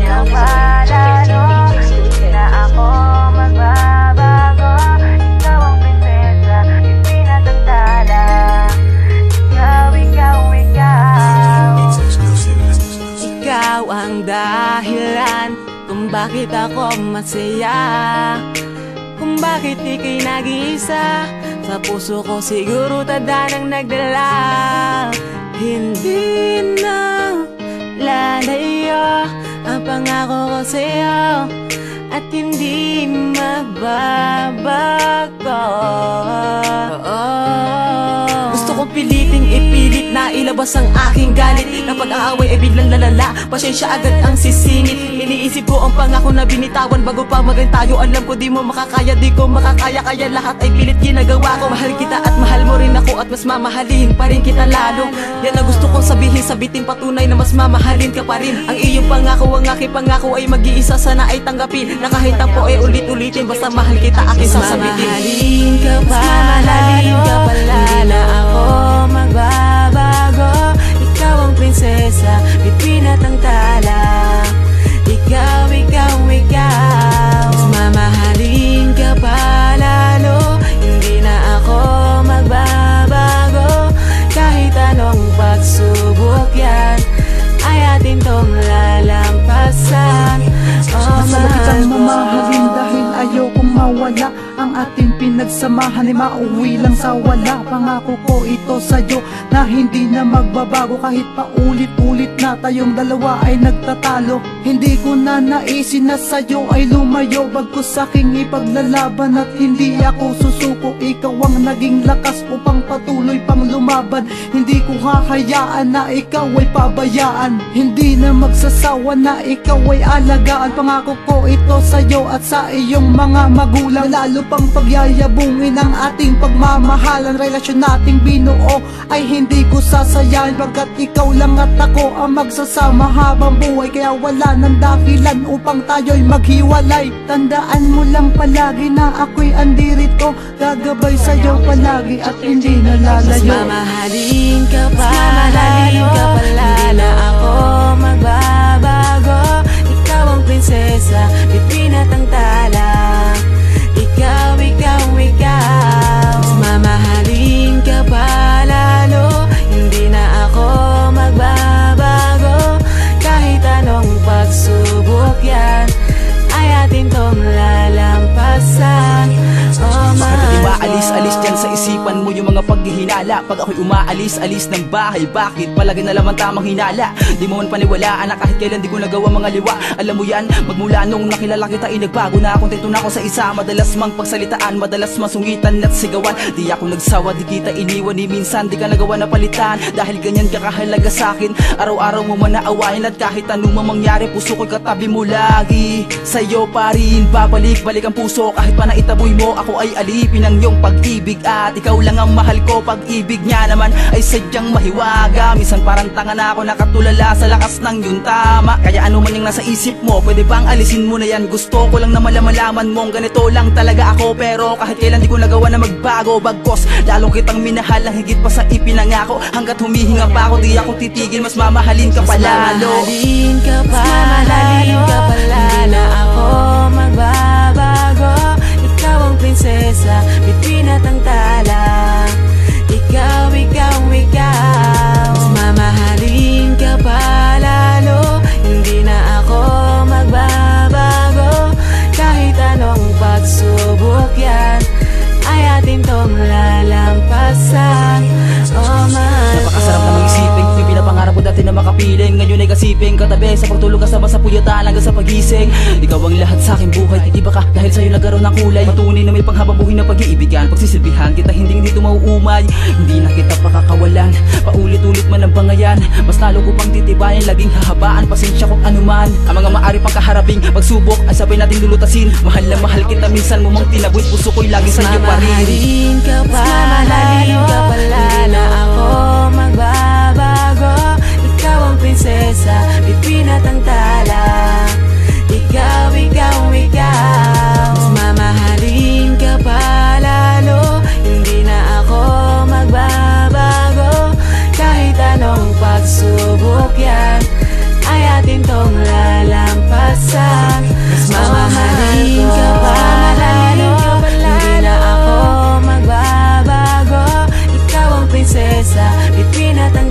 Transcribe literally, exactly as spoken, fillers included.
ka pa lalo, hindi na ako magbabago. Ikaw ang prinsesa, ipinatantala. Ikaw, ikaw, ikaw. Ikaw ang dahilan kung bakit ako masaya, kung bakit ika'y nag-iisa. Sa puso ko siguro tadanang nagdala. Hindi na lalayo ang pangako ko sa'yo, at hindi magbabago. Gusto kong piliting ipilit na ilabas ang aking galit. Kapag ang away ay biglang lalala, pasensya agad ang sisingit. Iniisip ko ang pangako na binitawan bago pa maging tayo. Alam ko di mo makakaya, di ko makakaya, kaya lahat ay pilit ginagawa ko. Mahal kita at mahal mo rin ako, at mas mamahalin pa rin kita lalo. Yan ang gusto kong sabihin, sabitin patunay na mas mamahalin ka pa rin. Ang iyong pangako, ang aking pangako ay mag-iisa, sana ay tanggapin. Na kahit ang po ay ulit-ulitin, basta mahal kita aking sasabitin. Mamahalin ka pa, mamahalin ka pa lalo. Hindi na ako magbabago. Ikaw ang prinsesa, ipinatantala. Ikaw, ikaw, ikaw. Mamahalin ka pa lalo, hindi na ako magbabago. Kahit anong pagsubok yan, ay atin tong lalampasan. Oh, masama kitang mamahalin dahil ayokong mawala. Ang ating pinagsamahan ay mauwi lang sa wala. Pangako ko ito sa'yo na hindi na magbabago. Kahit pa ulit-ulit na tayong dalawa ay nagtatalo, hindi ko na naisin na sa'yo ay lumayo. Bagkus sa'king ipaglalaban at hindi ako susuko. Ikaw ang naging lakas upang patuloy pang lumaban. Hindi ko hahayaan na ikaw ay pabayaan. Hindi na magsasawa na ikaw ay alagaan. Pangako ko ito sa'yo at sa iyong mga magulang. Lalo pang pagyayabungin ang ating pagmamahalan. Relasyon nating binuo ay hindi ko sasayahin, pagkat ikaw lang at ako ang magsasama habang buhay. Kaya wala nang dahilan upang tayo'y maghiwalay. Tandaan mo lang palagi na ako'y andirito, gagabay sa'yo palagi at hindi nalalayo. Mamahalin ka pa, mamahalin ka pa lalo. Hindi na ako magbabago. Ikaw ang prinsesa, ipinatantala. Ikaw, ikaw, ikaw. Mamahalin ka pa lalo, hindi na ako magbabago. Kahit anong pagsubok yan, ay atin tong lalampasan. Oh, bakit di maalis-alis dyan sa isipan mo yung mga paghihinala? Pag ako'y umaalis-alis ng bahay, bakit palagi na lamang tamang hinala? Di mo man paniwalaan na kahit kailan di ko nagawa mga liwa. Alam mo yan, magmula nung nakilala kita ay nagbago na. Kontento na ako sa isa, madalas mang pagsalitaan, madalas masungitan at sigawan. Di ako nagsawa, di kita iniwan, ni minsan di ka nagawa na palitan. Dahil ganyan ka kahalaga sa'kin, araw-araw mo man naawahin. At kahit anong mangyari, puso ko'y katabi mo lagi. Sa'yo pa rin, babalik-balik ang puso. Kahit pa naitaboy mo, ako ay alipin ang iyong pag-ibig. At ikaw lang ang mahal ko, pag-ibig niya naman ay sadyang mahiwaga. Minsan parang tanga na ako, nakatulala sa lakas ng iyong tama. Kaya ano man yung nasa isip mo, pwede bang alisin mo na yan? Gusto ko lang na malamalaman mong ganito lang talaga ako. Pero kahit kailan di ko nagawa na magbago. Bagkos lalo kitang minahal ang higit pa sa ipinangako. Hanggat humihinga pa ako, di ako titigil, mas mamahalin ka pa lalo. Mamahalin ka pa, mamahalin ka pa lalo. Hindi na ako magbabago. Ikaw ang prinsesa, ipinatantala. Ikaw, ikaw, ikaw. Mamahalin ka pa lalo, hindi na ako magbabago. Kahit anong pagsubok yan, ay atin tong lalampasan. Oh, mahal ko. Napakasarap namang isipin yung pinapangarap ko dati na makapiling. Ngayon ay kasiping katabi sa pagtulog, kasama sa puyatan hanggang sa pagising. Ikaw ang lahat sa aking buhay, iba ka dahil sa'yo nagkaroon ng kulay. Patunay na may panghabang buhay na pag-iibigan. Pagsisilbihan kita, hindi dito mauumay. Hindi na kita pakakawalan, paulit-ulit man ang bangayan. Mas lalo ko pang titibayan, laging hahabaan, pasensya kung anuman. Ang mga maari pang kaharaping pagsubok ay sabay nating lulutasin. Mahal na mahal kita, minsan mo mang tinaboy, puso ko'y lagi sa'yo pa rin. Mamahalin ka pa, mamahalin ka pa lalo. Hindi na ako magbabago. Ikaw ang prinsesa, ipinatantala. Ikaw, ikaw, ikaw. Mamahalin ka pa lalo, hindi na ako magbabago. Kahit anong pagsubok yan, ay atin tong lalampasan. wasak. Mas mamahalin ka pa lalo, hindi na ako magbabago. Ikaw ang prinsesa, ipinatang